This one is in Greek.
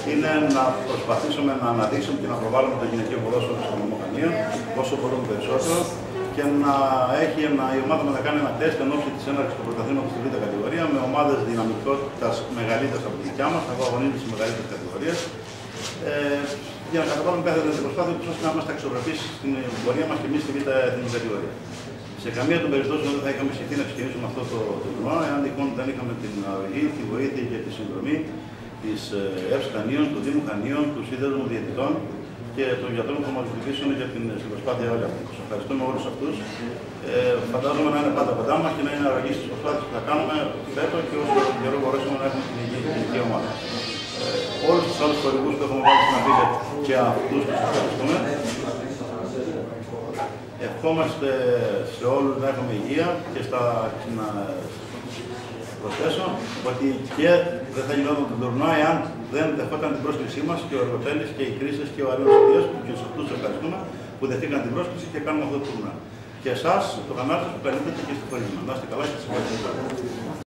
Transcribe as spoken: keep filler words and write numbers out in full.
είναι να προσπαθήσουμε να αναδείξουμε και να προβάλλουμε το γυναικείο ποδόσφαιρο στο νομό Χανίων όσο μπορούμε περισσότερο και να έχει ένα, η ομάδα μας να κάνει ένα τεστ εν ώψη της έναρξης του πρωταθλήματος στη β' κατηγορία με ομάδες δυναμικότητας μεγαλύτερες από τη δικιά μας, να αγωνίζονται στις μεγαλύτερες κατηγορίες. Ε, για να καταβάλουμε κάθε δυνατή προσπάθεια, ώστε να είμαστε αξιοπρεπείς στην πορεία μας και εμείς στη β' εθνική κατηγορία. Σε καμία των περιπτώσεων δεν θα είχαμε σκεφτεί να ξεκινήσουμε αυτό το τουρνουά, εάν λοιπόν δεν είχαμε την αρρωγή, τη βοήθεια και τη συνδρομή της ΕΦΣ Χανίων, του Δήμου Χανίων, του Σύνδεσμου Διαιτητών και των γιατρών που θα μας βοηθήσουν για την προσπάθεια όλη αυτή. Σας ευχαριστούμε όλους αυτούς. Ε, φαντάζομαι να είναι πάντα κοντά μας και να είναι αρρωγή στις προσπάθειες που θα κάνουμε φέτος και όσο καιρό μπορέσουμε να έχουμε την υγιεινή ομάδα. Ε, όλους τους άλλους χορηγούς που έχουμε βάλει στην αφήσα και αυτούς τους ευχαριστούμε. Ευχόμαστε σε όλους να έχουμε υγεία και στα να προσθέσω ότι και δεν θα γινόταν το τουρνουά εάν δεν δεχόταν την πρόσκλησή μας και ο Εργοτέλης και οι Κρίσες και ο Αρήνος Ιδίας και σε αυτούς τους ευχαριστούμε που δεχτήκαν την πρόσκληση και κάνουμε αυτό το τουρνουά. Και εσάς, το κανάλι σας που καλύπτεται και στη χωρί μας. Να είστε καλά και σας ευχαριστούμε.